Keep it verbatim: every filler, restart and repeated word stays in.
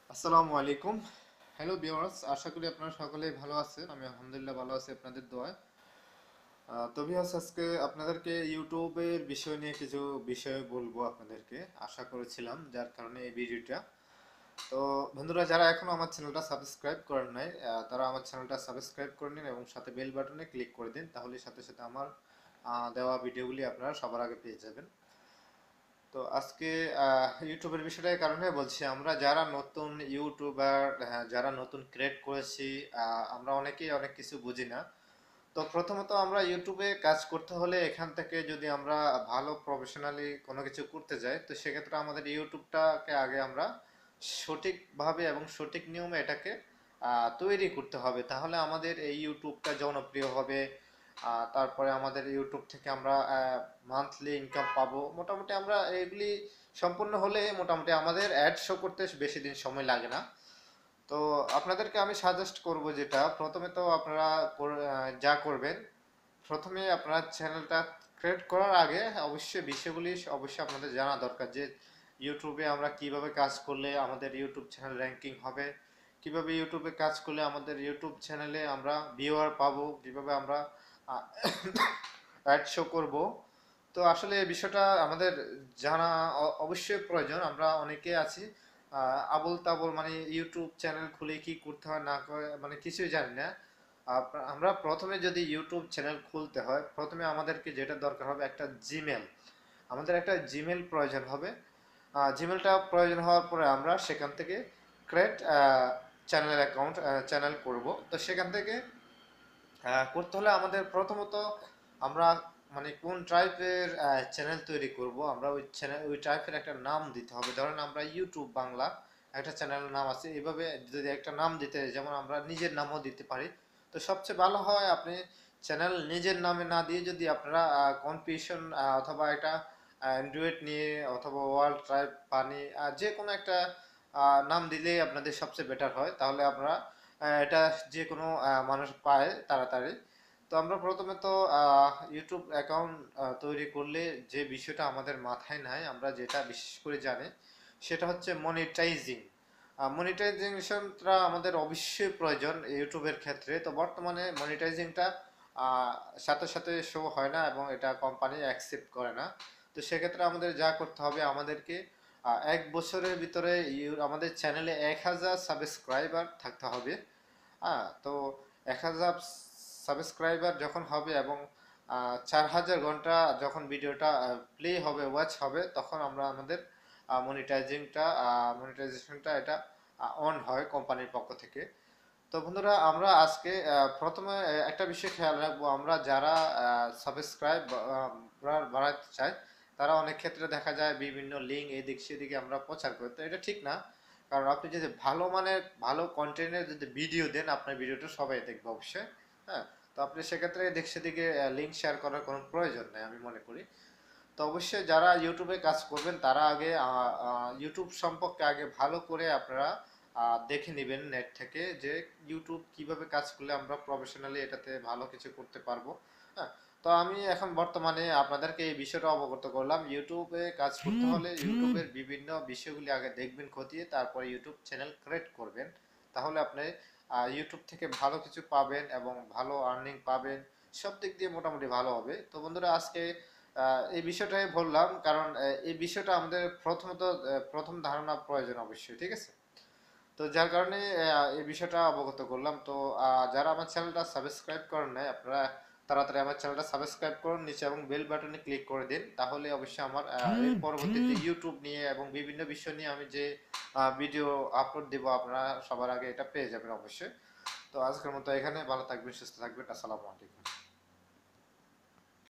আসসালামু আলাইকুম। Hello viewers, আশা করি আপনারা সকলেই ভালো আছেন। আমি আলহামদুলিল্লাহ ভালো আছি আপনাদের দোয়ায়। আহ, তো ভিউয়ার্স, আজকে আপনাদেরকে ইউটিউবের বিষয় নিয়ে কিছু বিষয় বলবো আপনাদেরকে, আশা করেছিলাম, যার কারণে এই ভিডিওটা। তো বন্ধুরা, যারা এখনো আমার চ্যানেলটা সাবস্ক্রাইব করেন নাই, আহ, তারা আমার চ্যানেলটা সাবস্ক্রাইব করে নিন এবং সাথে বেল বাটনে ক্লিক করে দিন, তাহলে সাথে সাথে আমার আহ, দেওয়া ভিডিওগুলি আপনারা সবার আগে পেয়ে যাবেন। তো আজকে আহ, ইউটিউবের বিষয়টার কারণে বলছি, আমরা যারা নতুন ইউটিউবার, হ্যাঁ, যারা নতুন ক্রিয়েট করেছি, আহ, আমরা অনেকেই অনেক কিছু বুঝি না। তো প্রথমত আমরা ইউটিউবে কাজ করতে হলে এখান থেকে যদি আমরা ভালো প্রফেশনালি কোনো কিছু করতে যাই, তো সেক্ষেত্রে আমাদের ইউটিউবটাকে আগে আমরা সঠিকভাবে এবং সঠিক নিয়মে এটাকে আহ, তৈরি করতে হবে, তাহলে আমাদের এই ইউটিউবটা জনপ্রিয় হবে। আহ, তারপরে আমাদের ইউটিউব থেকে আমরা মান্থলি ইনকাম পাবো। মোটামুটি আমরা এগুলি সম্পূর্ণ হলে মোটামুটি আমাদের অ্যাড শো করতে বেশি দিন সময় লাগে না। তো আপনাদেরকে আমি সাজেস্ট করব, যেটা প্রথমে তো আপনারা কর- আহ, যা করবেন, প্রথমে আপনার চ্যানেলটা ক্রিয়েট করার আগে অবশ্যই বিষয়গুলি অবশ্যই আপনাদের জানা দরকার, যে ইউটিউবে আমরা কিভাবে কাজ করলে আমাদের ইউটিউব চ্যানেল র্যাঙ্কিং হবে, কিভাবে ইউটিউবে কাজ করলে আমাদের ইউটিউব চ্যানেলে আমরা ভিউয়ার পাবো, কিভাবে আমরা অ্যাড শো করব। তো আসলে এই বিষয়টা আমাদের জানা অ- অবশ্যই প্রয়োজন। আমরা অনেকে আছি আহ, আবোল তাবোল, মানে ইউটিউব চ্যানেল খুলে কি করতে হয় না করে মানে কিছুই জানি না। আপ- আমরা প্রথমে যদি ইউটিউব চ্যানেল খুলতে হয়, প্রথমে আমাদেরকে যেটা দরকার হবে একটা জিমেল। আমাদের একটা জিমেল প্রয়োজন হবে। জিমেলটা প্রয়োজন হওয়ার পরে আমরা সেখান থেকে ক্রিয়েট চ্যানেল অ্যাকাউন্ট চ্যানেল করব। তো সেখান থেকে আহ, করতে হলে আমাদের প্রথমত আমরা মানে কোন টাইপের চ্যানেল তৈরি করব, আমরা ওই চ্যানেল ওই টাইপের একটা নাম দিতে হবে। ধরেন আমরা ইউটিউব বাংলা একটা চ্যানেলের নাম আছে, এইভাবে যদি একটা নাম দিতে, যেমন আমরা নিজের নামও দিতে পারি। তো সবচেয়ে ভালো হয় আপনি চ্যানেল নিজের নামে না দিয়ে যদি আপনারা কনফিউশন অথবা একটা অ্যান্ড্রয়েড নিয়ে অথবা ওয়ার্ল্ড ট্রাইব পানি যে কোনো একটা আহ, নাম দিলেই আপনাদের সবচেয়ে বেটার হয়, তাহলে আমরা আহ, এটা যে কোনো আহ, মানুষ পায় তাড়াতাড়ি। তো আমরা প্রথমে তো ইউটিউব অ্যাকাউন্ট তৈরি করলে যে বিষয়টা আমাদের মাথায় নাই, আমরা যেটা বিশেষ করে জানি, সেটা হচ্ছে মনিটাইজিং। মনিটাইজেশনটা আমাদের অবশ্যই প্রয়োজন ইউটিউবের ক্ষেত্রে। তো বর্তমানে মনিটাইজিংটা সাথে সাথে শো হয় না এবং এটা কোম্পানি অ্যাকসেপ্ট করে না। তো সেক্ষেত্রে আমাদের যা করতে হবে, আমাদেরকে আহ, এক বছরের ভিতরে ইউ- আমাদের চ্যানেলে এক হাজার সাবস্ক্রাইবার থাকতে হবে। হ্যাঁ, তো এক হাজার সাবস্ক্রাইবার যখন হবে এবং আহ, চার হাজার ঘন্টা যখন ভিডিওটা প্লে হবে, ওয়াচ হবে, তখন আমরা আমাদের মনিটাইজিংটা মনিটাইজেশনটা এটা অন হয় কোম্পানির পক্ষ থেকে। তো বন্ধুরা, আমরা আজকে আহ, প্রথমে আহ, একটা বিষয় খেয়াল রাখবো, আমরা যারা সাবস্ক্রাইব বাড়াতে চাই, তারা অনেক ক্ষেত্রে দেখা যায় বিভিন্ন লিঙ্ক এদিক সেদিকে আমরা প্রচার করি। তো এটা ঠিক না, কারণ আপনি যদি ভালো মানের ভালো কন্টেন্টের যদি ভিডিও দেন, আপনার ভিডিওটা সবাই দেখবে অবশ্যই। হ্যাঁ, তো আপনি সেক্ষেত্রে এদিক সেদিকে লিঙ্ক শেয়ার করার কোনো প্রয়োজন নেই আমি মনে করি। তো অবশ্যই যারা ইউটিউবে কাজ করবেন, তারা আগে আহ, আহ, ইউটিউব সম্পর্কে আগে ভালো করে আপনারা আহ, দেখে নেবেন নেট থেকে, যে ইউটিউব কিভাবে কাজ করলে আমরা প্রফেশনালি এটাতে ভালো কিছু করতে পারবো। হ্যাঁ, তো আমি এখন বর্তমানে আপনাদেরকে এই বিষয়টা অবগত করলাম। ইউটিউবে কাজ করতে হলে ইউটিউবের বিভিন্ন বিষয়গুলি আগে দেখবেন খতিয়ে, তারপরে ইউটিউব চ্যানেল ক্রিয়েট করবেন, তাহলে আপনি আহ, ইউটিউব থেকে ভালো কিছু পাবেন এবং ভালো আর্নিং পাবেন। সব দিক দিয়ে মোটামুটি ভালো হবে। তো বন্ধুরা, আজকে আহ, এই বিষয়টাই বললাম, কারণ আহ, এই বিষয়টা আমাদের প্রথমত আহ, প্রথম ধারণা প্রয়োজন অবশ্যই, ঠিক আছে? তো যার কারণে আহ, এই বিষয়টা অবগত করলাম। তো আহ, যারা আমার চ্যানেলটা সাবস্ক্রাইব করেন নাই, আপনারা তাড়াতাড়ি আমার চ্যানেলটা সাবস্ক্রাইব করুন নিচে এবং বেল বাটনে ক্লিক করে দিন, তাহলে অবশ্যই আমার আহ, এর পরবর্তীতে ইউটিউব নিয়ে এবং বিভিন্ন বিষয় নিয়ে আমি যে ভিডিও আপলোড দিব, আপনারা সবার আগে এটা পেয়ে যাবেন অবশ্যই। তো আজকের মতো এখানে, ভালো থাকবেন, সুস্থ থাকবেন, আসসালামু আলাইকুম।